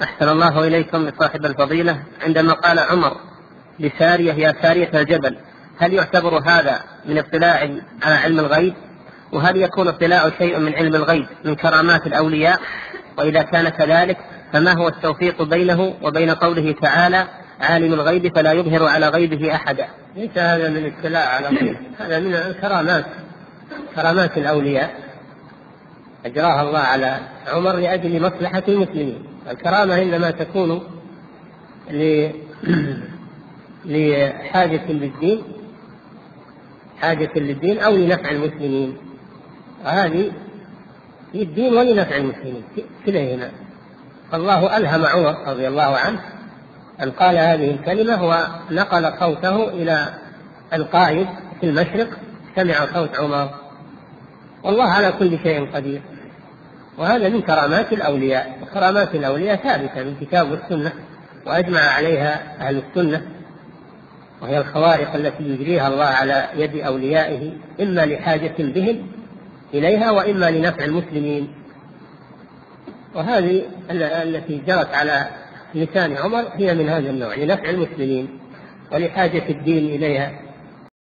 أحسن الله إليكم لصاحب الفضيلة، عندما قال عمر لسارية يا سارية الجبل، هل يعتبر هذا من اطلاع على علم الغيب؟ وهل يكون اطلاع شيء من علم الغيب من كرامات الأولياء؟ وإذا كان كذلك فما هو التوفيق بينه وبين قوله تعالى عالم الغيب فلا يظهر على غيبه أحدا؟ ليس هذا من اطلاع على الغيب، هذا من الكرامات، كرامات الأولياء أجراها الله على عمر لأجل مصلحة المسلمين. الكرامة إنما تكون لحاجة للدين، حاجة للدين أو لنفع المسلمين، وهذه للدين ولنفع المسلمين كليهما. فالله ألهم عمر رضي الله عنه أن قال هذه الكلمة ونقل صوته إلى القائد في المشرق، سمع صوت عمر، والله على كل شيء قدير. وهذا من كرامات الأولياء، وكرامات الأولياء ثابتة من كتاب والسنة وأجمع عليها أهل السنة، وهي الخوارق التي يجريها الله على يد أوليائه إما لحاجة بهم إليها وإما لنفع المسلمين. وهذه التي جرت على لسان عمر هي من هذا النوع، لنفع المسلمين ولحاجة الدين إليها.